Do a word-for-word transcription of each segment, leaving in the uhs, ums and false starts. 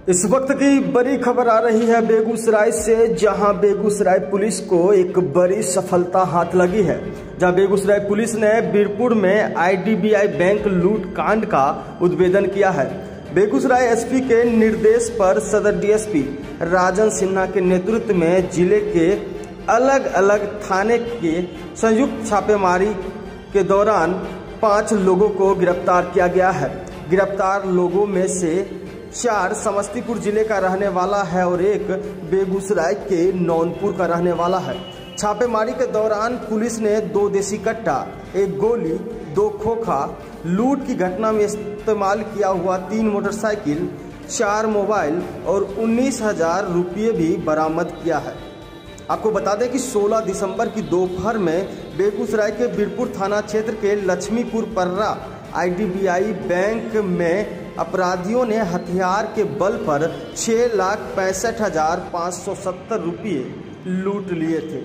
इस वक्त की बड़ी खबर आ रही है बेगूसराय से, जहां बेगूसराय पुलिस को एक बड़ी सफलता हाथ लगी है। जहां बेगूसराय पुलिस ने बीरपुर में I D B I bank लूट कांड का उद्भेदन किया है। बेगूसराय एस पी के निर्देश पर सदर D S P Rajan Sinha के नेतृत्व में जिले के अलग अलग थाने के संयुक्त छापेमारी के दौरान पांच लोगों को गिरफ्तार किया गया है। गिरफ्तार लोगों में से चार समस्तीपुर जिले का रहने वाला है और एक बेगूसराय के नौनपुर का रहने वाला है। छापेमारी के दौरान पुलिस ने दो देसी कट्टा, एक गोली, दो खोखा, लूट की घटना में इस्तेमाल किया हुआ तीन मोटरसाइकिल, चार मोबाइल और उन्नीस हजार रुपये भी बरामद किया है। आपको बता दें कि सोलह दिसंबर की दोपहर में बेगूसराय के बीरपुर थाना क्षेत्र के Lakshmipur Parra I D B I bank में अपराधियों ने हथियार के बल पर छह लाख पैंसठ हजार पाँच सौ सत्तर रुपये लूट लिए थे।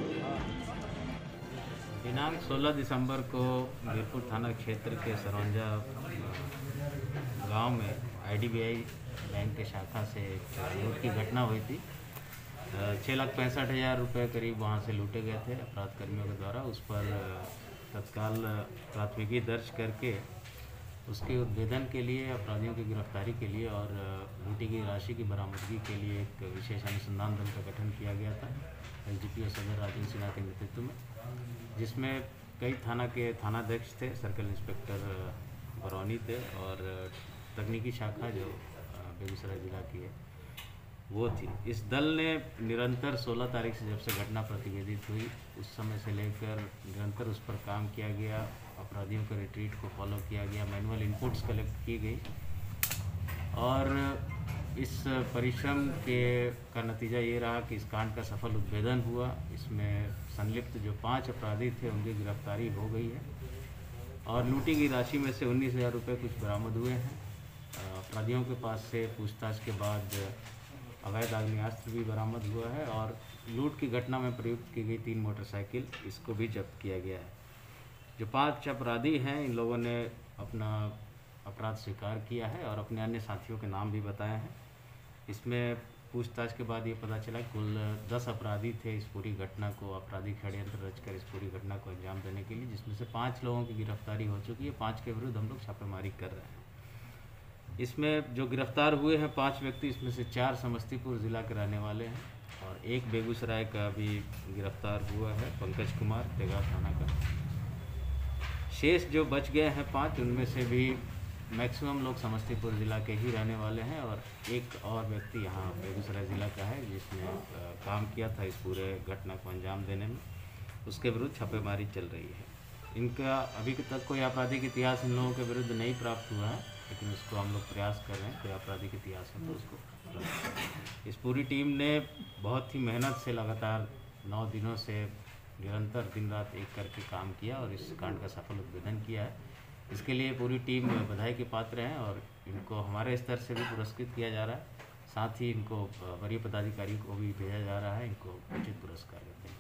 दिनांक सोलह दिसंबर को बीरपुर थाना क्षेत्र के सरौंजा गांव में I D B I bank के शाखा से लूट की घटना हुई थी। छः लाख पैंसठ हज़ार रुपये करीब वहां से लूटे गए थे अपराध कर्मियों के द्वारा। उस पर तत्काल प्राथमिकी दर्ज करके उसके उद्भेदन के लिए, अपराधियों की गिरफ्तारी के लिए और लूटी की राशि की बरामदगी के लिए एक विशेष अनुसंधान दल का गठन किया गया था एस डी पी ओ सदर राजन सिन्हा के नेतृत्व में, जिसमें कई थाना के थानाध्यक्ष थे, सर्कल इंस्पेक्टर बरौनी थे और तकनीकी शाखा जो बेगूसराय जिला की है वो थी। इस दल ने निरंतर सोलह तारीख से जब से घटना प्रतिवेदित हुई उस समय से लेकर निरंतर उस पर काम किया गया। अपराधियों के रिट्रीट को फॉलो किया गया, मैनुअल इनपुट्स कलेक्ट की गई और इस परिश्रम के का नतीजा ये रहा कि इस कांड का सफल उद्भेदन हुआ। इसमें संलिप्त जो पांच अपराधी थे उनकी गिरफ्तारी हो गई है और लूटी की राशि में से उन्नीस हज़ार रुपये कुछ बरामद हुए हैं। अपराधियों के पास से पूछताछ के बाद अवैध आग्नेयास्त्र भी बरामद हुआ है और लूट की घटना में प्रयुक्त की गई तीन मोटरसाइकिल, इसको भी जब्त किया गया है। जो पांच अपराधी हैं इन लोगों ने अपना अपराध स्वीकार किया है और अपने अन्य साथियों के नाम भी बताए हैं। इसमें पूछताछ के बाद ये पता चला कुल दस अपराधी थे इस पूरी घटना को आपराधिक षड्यंत्र रचकर इस पूरी घटना को अंजाम देने के लिए, जिसमें से पाँच लोगों की गिरफ्तारी हो चुकी है। पाँच के विरुद्ध हम लोग छापेमारी कर रहे हैं। इसमें जो गिरफ्तार हुए हैं पांच व्यक्ति, इसमें से चार समस्तीपुर ज़िला के रहने वाले हैं और एक बेगूसराय का भी गिरफ्तार हुआ है, पंकज कुमार, तेगा थाना का। शेष जो बच गए हैं पांच, उनमें से भी मैक्सिमम लोग समस्तीपुर ज़िला के ही रहने वाले हैं और एक और व्यक्ति यहाँ बेगूसराय ज़िला का है जिसने काम किया था इस पूरे घटना को अंजाम देने में। उसके विरुद्ध छापेमारी चल रही है। इनका अभी तक कोई आपराधिक इतिहास इन लोगों के विरुद्ध नहीं प्राप्त हुआ है, लेकिन उसको हम लोग प्रयास कर रहे हैं। कोई आपराधिक इतिहास है तो उसको। इस पूरी टीम ने बहुत ही मेहनत से लगातार नौ दिनों से निरंतर दिन रात एक करके काम किया और इस कांड का सफल उद्भेदन किया है। इसके लिए पूरी टीम बधाई के पात्र हैं और इनको हमारे स्तर से भी पुरस्कृत किया जा रहा है। साथ ही इनको वरीय पदाधिकारी को भी भेजा जा रहा है, इनको उचित पुरस्कार देते हैं।